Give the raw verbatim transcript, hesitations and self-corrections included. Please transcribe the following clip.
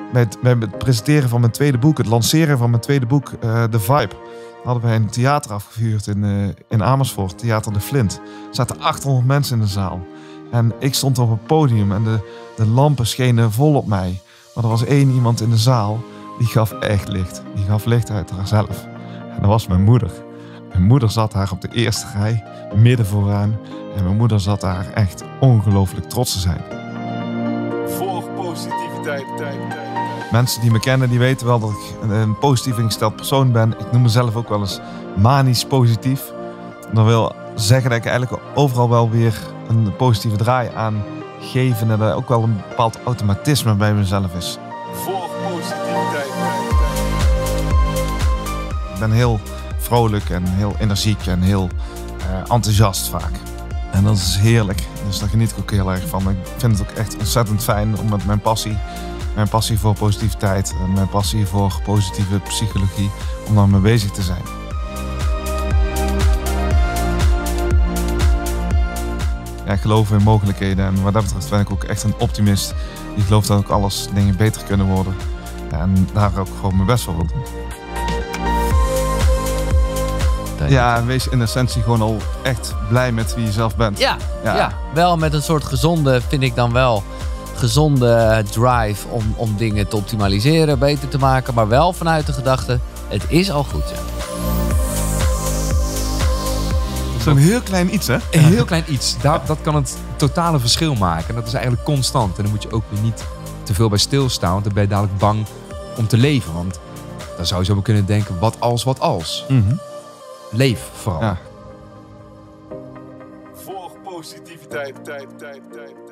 bij het, bij het presenteren van mijn tweede boek, het lanceren van mijn tweede boek, uh, The Vibe, hadden wij een theater afgehuurd in, uh, in Amersfoort, Theater de Flint. Er zaten achthonderd mensen in de zaal. En ik stond op het podium en de, de lampen schenen vol op mij. Maar er was één iemand in de zaal, die gaf echt licht. Die gaf licht uit haarzelf. En dat was mijn moeder. Mijn moeder zat daar op de eerste rij, midden vooraan. En mijn moeder zat daar echt ongelooflijk trots te zijn. Volg positiviteit. Tijd, tijd. Mensen die me kennen, die weten wel dat ik een, een positief ingesteld persoon ben. Ik noem mezelf ook wel eens manisch positief. Dat wil zeggen dat ik eigenlijk overal wel weer een positieve draai aan geef. En dat er ook wel een bepaald automatisme bij mezelf is. Volg positiviteit. Ik ben heel vrolijk en heel energiek en heel uh, enthousiast vaak. En dat is heerlijk. Dus daar geniet ik ook heel erg van. Ik vind het ook echt ontzettend fijn om met mijn passie, mijn passie voor positiviteit en mijn passie voor positieve psychologie, om daar mee bezig te zijn. Ja, ik geloof in mogelijkheden en wat dat betreft ben ik ook echt een optimist. Die gelooft dat ook alles dingen beter kunnen worden. En daar ook gewoon mijn best voor wil doen. Ja, wees in essentie gewoon al echt blij met wie je zelf bent. Ja, ja. ja, wel met een soort gezonde, vind ik dan wel, gezonde drive om, om dingen te optimaliseren, beter te maken. Maar wel vanuit de gedachte, het is al goed. Ja. Zo'n heel klein iets, hè? Een heel klein iets. Daar, dat kan het totale verschil maken. En dat is eigenlijk constant. En dan moet je ook weer niet te veel bij stilstaan. Want dan ben je dadelijk bang om te leven. Want dan zou je zo kunnen denken, wat als, wat als. Mm-hmm. Leef vooral. Ja. Volg positiviteit. Tijd, tijd, tijd.